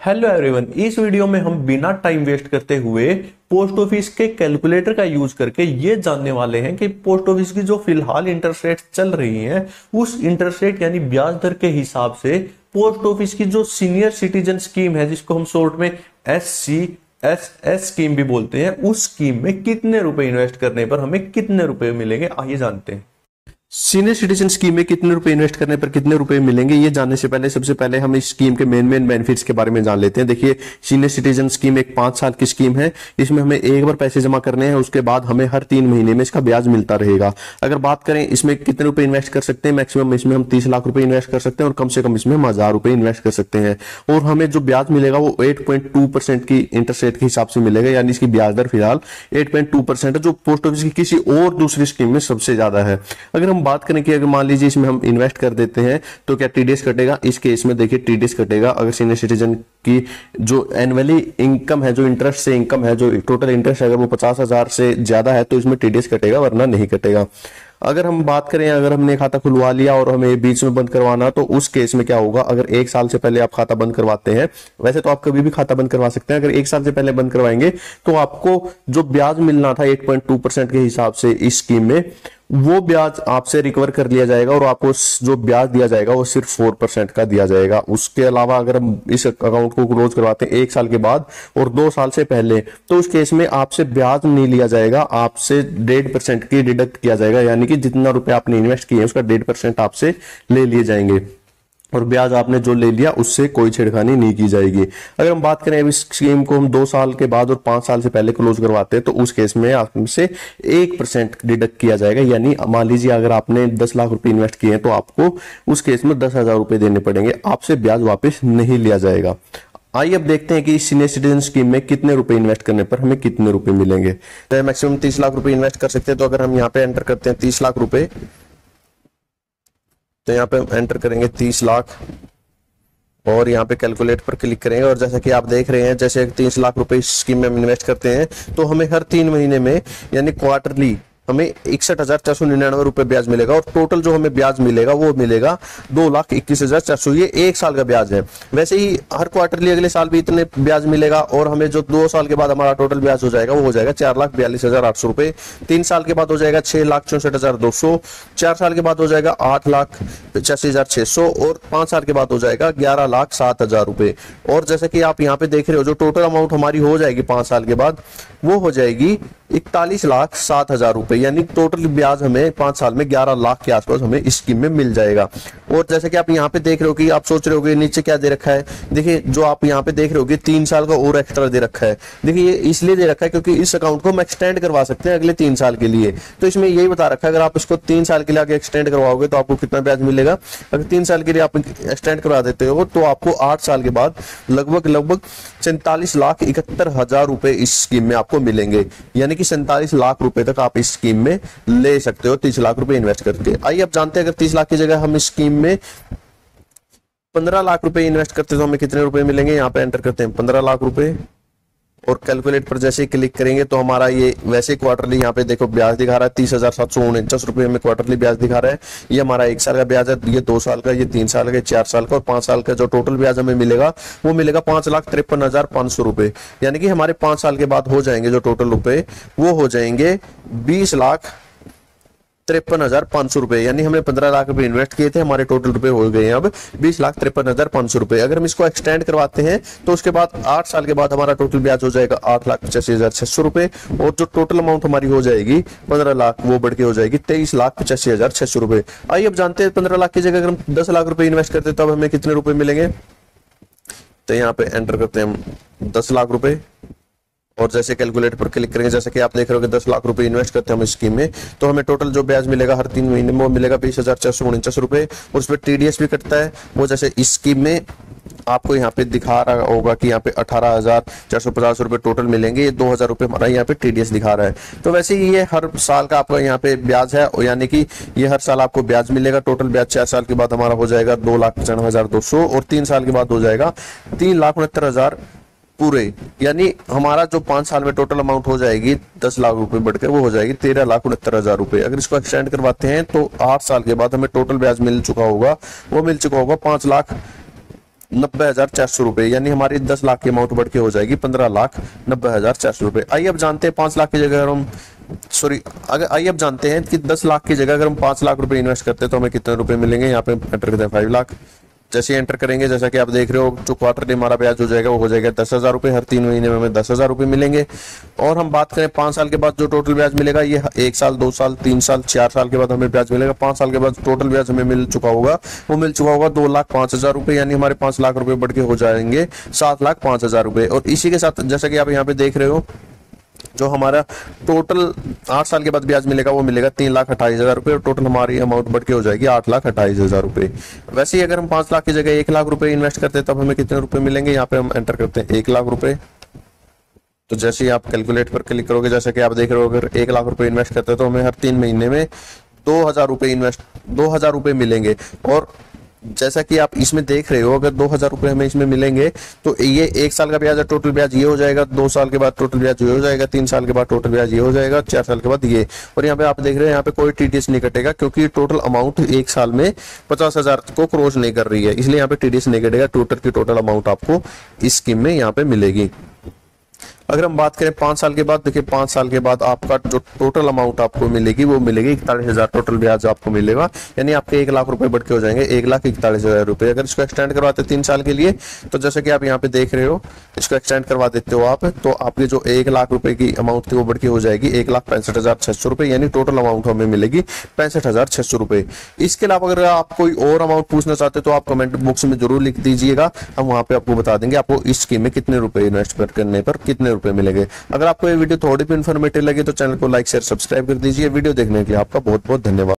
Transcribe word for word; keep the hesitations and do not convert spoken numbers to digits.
Hello everyone, इस video में हम बिना टाइम वेस्ट करते हुए पोस्ट ऑफिस के कैलकुलेटर का यूज करके ये जानने वाले हैं कि पोस्ट ऑफिस की जो फिलहाल इंटरेस्ट रेट चल रही हैं उस इंटरेस्ट रेट यानी ब्याज दर के हिसाब से पोस्ट ऑफिस की जो सीनियर सिटीजन स्कीम है, जिसको हम शॉर्ट में S C S S scheme भी बोलते हैं, उस स्कीम में कितने रुपए इन्वेस्ट करने पर हमें कितने रुपए मिलेंगे, आइए जानते हैं। सीनियर सिटीजन स्कीम में कितने रुपए इन्वेस्ट करने पर कितने रुपए मिलेंगे, ये जानने से पहले सबसे पहले हम इस स्कीम के मेन मेन बेनिफिट्स के बारे में जान लेते हैं। देखिए, सीनियर सिटीजन स्कीम एक पांच साल की स्कीम है। इसमें हमें एक बार पैसे जमा करने हैं, उसके बाद हमें हर तीन महीने में इसका ब्याज मिलता रहेगा। अगर बात करें इसमें कितने रुपए इन्वेस्ट कर सकते हैं, मैक्सिमम इसमें हम तीस लाख रुपए इन्वेस्ट कर सकते हैं और कम से कम इसमें हम हजार रुपए इन्वेस्ट कर सकते हैं। और हमें जो ब्याज मिलेगा वो एट पॉइंट टू परसेंट की इंटरेस्ट रेट के हिसाब से मिलेगा, यानी इसकी ब्याज दर फिलहाल एट पॉइंट टू परसेंट है, जो पोस्ट ऑफिस की किसी और दूसरी स्कीम में सबसे ज्यादा है। अगर हम बात करें कि अगर मान लीजिए इसमें हम इन्वेस्ट कर देते हैं तो क्या टीडीएस कटेगा, इस केस में देखिए टीडीएस कटेगा। अगर सीनियर सिटीजन की जो एनुअली इनकम है, जो इंटरेस्ट से इनकम है, जो टोटल इंटरेस्ट है, अगर वो पचास हजार से ज्यादा है तो इसमें टीडीएस कटेगा, वरना नहीं कटेगा। अगर हम बात करें, अगर हमने खाता खुलवा लिया और हमें बीच में बंद करवाना, तो उस केस में क्या होगा, अगर एक साल से पहले आप खाता बंद करवाते हैं, वैसे तो आप कभी भी खाता बंद करवा सकते हैं, अगर एक साल से पहले बंद करवाएंगे तो आपको जो ब्याज मिलना था एट पॉइंट टू परसेंट के हिसाब से इस स्कीम में, वो ब्याज आपसे रिकवर कर लिया जाएगा और आपको जो ब्याज दिया जाएगा वो सिर्फ फोर परसेंट का दिया जाएगा। उसके अलावा अगर हम इस अकाउंट को क्लोज करवाते हैं एक साल के बाद और दो साल से पहले, तो उस केस में आपसे ब्याज नहीं लिया जाएगा, आपसे डेढ़ परसेंट की डिडक्ट किया जाएगा, यानी कि जितना रुपए आपने इन्वेस्ट किए उसका डेढ़ परसेंट आपसे ले लिए जाएंगे और ब्याज आपने जो ले लिया उससे कोई छेड़खानी नहीं की जाएगी। अगर हम बात करें इस स्कीम को हम दो साल के बाद और पांच साल से पहले क्लोज करवाते हैं तो उस केस में आपसे एक परसेंट डिडक्ट किया जाएगा, यानी मान लीजिए अगर आपने दस लाख रुपए इन्वेस्ट किए हैं तो आपको उस केस में दस हजार रुपए देने पड़ेंगे, आपसे ब्याज वापस नहीं लिया जाएगा। आइए अब देखते हैं कि सीनियर सिटीजन स्कीम में कितने रुपए इन्वेस्ट करने पर हमें कितने रुपए मिलेंगे। तो मैक्सिमम तीस लाख रुपए इन्वेस्ट कर सकते हैं, तो अगर हम यहाँ पे एंटर करते हैं तीस लाख रुपए, तो यहाँ पे हम एंटर करेंगे तीस लाख और यहाँ पे कैलकुलेट पर क्लिक करेंगे और जैसा कि आप देख रहे हैं, जैसे तीस लाख रुपए इस स्कीम में हम इन्वेस्ट करते हैं तो हमें हर तीन महीने में यानी क्वार्टरली हमें इकसठ हजार चार सौ निन्यानवे रुपए ब्याज मिलेगा और टोटल जो हमें ब्याज मिलेगा वो मिलेगा दो लाख इक्कीस हजार चार सौ। ये एक साल का ब्याज है। वैसे ही हर क्वार्टरली अगले साल भी इतने ब्याज मिलेगा और हमें जो दो साल के बाद हमारा टोटल ब्याज हो जाएगा वो हो जाएगा चार लाख बयालीस हजार आठ सौ रुपए। तीन साल के बाद हो जाएगा छह लाख चौसठ हजार दो सौ। चार साल के बाद हो जाएगा आठ लाख पचासी हजार छह सौ और पांच साल के बाद हो जाएगा ग्यारह लाख सात हजार रुपए। और जैसे कि आप यहाँ पे देख रहे हो, जो टोटल अमाउंट हमारी हो जाएगी पांच साल के बाद वो हो जाएगी इकतालीस लाख सात हजार रुपए, यानी टोटल ब्याज हमें पांच साल में ग्यारह लाख के आसपास हमें इस स्कीम में मिल जाएगा। और जैसे कि आप यहाँ पे देख रहे हो कि आप सोच रहे होगे नीचे क्या दे रखा है, देखिए जो आप यहाँ पे देख रहे होगे तीन साल का और एक्स्ट्रा दे रखा है। देखिए ये इसलिए दे रखा है क्योंकि इस अकाउंट को हम एक्सटेंड करवा सकते हैं अगले तीन साल के लिए, तो इसमें यही बता रखा है अगर आप इसको तीन साल के लिए आगे एक्सटेंड करवाओगे तो आपको कितना ब्याज मिलेगा। अगर तीन साल के लिए आप एक्सटेंड करवा देते हो तो आपको आठ साल के बाद लगभग लगभग सैंतालीस लाख इकहत्तर हजार रुपए इस स्कीम में आपको मिलेंगे, यानी कि सैंतालीस लाख रुपए तक आप इस स्कीम में ले सकते हो तीस लाख रुपए इन्वेस्ट करके। आइए अब जानते हैं अगर तीस लाख की जगह हम इस स्कीम में पंद्रह लाख रुपए इन्वेस्ट करते तो हमें कितने रुपए मिलेंगे। यहाँ पे एंटर करते हैं पंद्रह लाख रुपए और कैलकुलेट पर जैसे ही क्लिक करेंगे तो हमारा ये वैसे क्वार्टरली यहाँ पे देखो ब्याज दिखा रहा है तीस हजार सात सौ उनचास रुपए हमें क्वार्टरली ब्याज दिखा रहा है। ये हमारा एक साल का ब्याज है, ये दो साल का, ये तीन साल का, चार साल का और पांच साल का। जो टोटल ब्याज हमें मिलेगा वो मिलेगा पांच लाख तिरपन हजार पांच सौ रुपए, यानी कि हमारे पांच साल के बाद हो जाएंगे जो टोटल रुपए वो हो जाएंगे बीस लाख तिरपन हजार पांच सौ रुपए, यानी हमने पंद्रह लाख रुपए इन्वेस्ट किए थे, हमारे टोटल रुपए हो गए हैं अब बीस लाख तिरपन हजार पांच सौ रुपए। अगर हम इसको एक्सटेंड करवाते हैं तो उसके बाद आठ साल के बाद हमारा टोटल ब्याज हो जाएगा आठ लाख पचासी हजार छह सौ रुपए और जो टोटल अमाउंट हमारी हो जाएगी पंद्रह लाख वो बढ़ के हो जाएगी तेईस लाख पचासी हजार छह सौ रुपए। आइए अब जानते हैं पंद्रह लाख की जगह अगर हम दस लाख रुपए इन्वेस्ट करते तब हमें कितने रुपए मिलेंगे। तो यहाँ पे एंटर करते हैं हम दस लाख रुपए और जैसे कैलकुलेट पर क्लिक करेंगे, जैसे कि आप देख रहे हो कि दस लाख रुपए इन्वेस्ट करते हैं हम इस स्कीम में तो हमें टोटल जो ब्याज मिलेगा हर तीन महीने में वो मिलेगा बीस हजार चार सौ उनचास रुपए और उसमें टीडीएस भी कटता है। वो जैसे इस स्कीम में आपको यहाँ पे दिखा रहा होगा कि यहाँ पे अठारह हजार चार सौ पचास रुपए टोटल मिलेंगे, ये दो हजार रुपए हमारा यहाँ पे टीडीएस दिखा रहा है। तो वैसे ही ये हर साल का आपका यहाँ पे ब्याज है, यानी कि ये हर साल आपको ब्याज मिलेगा। टोटल ब्याज चार साल के बाद हमारा हो जाएगा दो लाख पचानवे हजार दो सौ और तीन साल के बाद हो जाएगा तीन लाख उनहत्तर हजार पूरे, यानी हमारा जो पांच साल में टोटल अमाउंट हो जाएगी दस लाख रुपए बढ़कर वो हो जाएगी तेरह लाख उनहत्तर हजार रुपए। अगर इसको एक्सटेंड करवाते हैं तो आठ साल के बाद हमें टोटल ब्याज मिल चुका होगा, वो मिल चुका होगा पांच लाख नब्बे हजार चार सौ रुपए, यानी हमारी दस लाख की अमाउंट बढ़ के हो जाएगी पंद्रह लाख नब्बे हजार चार सौ रुपए। आइए अब जानते हैं पांच लाख की जगह अगर हम सॉरी अगर आइए अब जानते हैं कि दस लाख की जगह अगर हम पांच लाख रुपए इन्वेस्ट करते हैं तो हमें कितने रुपए मिलेंगे। यहाँ पे एंटर करते हैं फाइव लाख। जैसे एंटर करेंगे, जैसा कि आप देख रहे हो, जो क्वार्टरली हमारा ब्याज हो जाएगा वो हो जाएगा दस हजार रुपए। हर तीन महीने में हमें दस हजार रुपए मिलेंगे। और हम बात करें पांच साल के बाद जो टोटल ब्याज मिलेगा, ये एक साल, दो साल, तीन साल, चार साल के बाद हमें ब्याज मिलेगा। पांच साल के बाद टोटल ब्याज हमें मिल चुका होगा, वो मिल चुका होगा दो लाख पांच हजार रुपए, यानी हमारे पांच लाख रुपए बढ़ के हो जाएंगे सात लाख पांच हजार रुपए। और इसी के साथ जैसा कि आप यहाँ पे देख रहे हो, जो हमारा टोटल आठ साल के बाद ब्याज मिलेगा वो मिलेगा तीन लाख अट्ठाईस हजार रुपए, और टोटल हमारी अमाउंट बढ़ के हो जाएगी आठ लाख अट्ठाईस हजार रुपए। वैसे ही अगर हम पांच लाख की जगह एक लाख रुपए इन्वेस्ट करते हैं तब हमें कितने रुपए मिलेंगे। यहाँ पे हम एंटर करते हैं एक लाख रुपए। तो जैसे ही आप कैलकुलेट पर क्लिक करोगे, जैसे कि आप देख रहे हो, अगर एक लाख रुपए इन्वेस्ट करते हैं तो हमें हर तीन महीने में दो हजार रुपए इन्वेस्ट दो हजार रुपए मिलेंगे। और जैसा कि आप इसमें देख रहे हो, अगर दो हजार रुपए हमें इसमें मिलेंगे तो ये एक साल का ब्याज है, टोटल ब्याज ये हो जाएगा, दो साल के बाद टोटल ब्याज ये हो जाएगा, तीन साल के बाद टोटल ब्याज ये हो जाएगा, चार साल के बाद ये। और यहाँ पे आप देख रहे हैं, यहाँ पे कोई टीडीएस नहीं कटेगा क्योंकि टोटल अमाउंट एक साल में पचास हजार को क्रॉस नहीं कर रही है, इसलिए यहाँ पे टीडीएस नहीं कटेगा। टोटल की टोटल अमाउंट आपको इस स्कीम में यहाँ पे मिलेगी। अगर हम बात करें पांच साल के बाद, देखिए पांच साल के बाद आपका जो टोटल अमाउंट आपको मिलेगी वो मिलेगी इकतालीस हजार टोटल ब्याज आपको मिलेगा, यानी आपके एक लाख रुपए बढ़ के हो जाएंगे एक लाख इकतालीस हजार रुपए। अगर इसको एक्सटेंड करवाते हैं तीन साल के लिए, तो जैसे कि आप यहाँ पे देख रहे हो, इसको एक्सटेंड करवा देते हो आप, तो आपकी जो एक लाख रुपए की अमाउंट थी वो बढ़ के हो जाएगी एक लाख पैंसठ हजार छह सौ रुपए, यानी टोटल अमाउंट हमें मिलेगी पैंसठ हजार छह सौ रुपए। इसके अलावा अगर आप कोई और अमाउंट पूछना चाहते हो तो आप कमेंट बॉक्स में जरूर लिख दीजिएगा, हम वहां पे आपको बता देंगे आपको इस स्कीम में कितने रुपए इन्वेस्ट करने पर कितने रुपए मिलेंगे। अगर आपको ये वीडियो थोड़ी भी इन्फॉर्मेटिव लगे तो चैनल को लाइक शेयर सब्सक्राइब कर दीजिए। वीडियो देखने के लिए आपका बहुत बहुत धन्यवाद।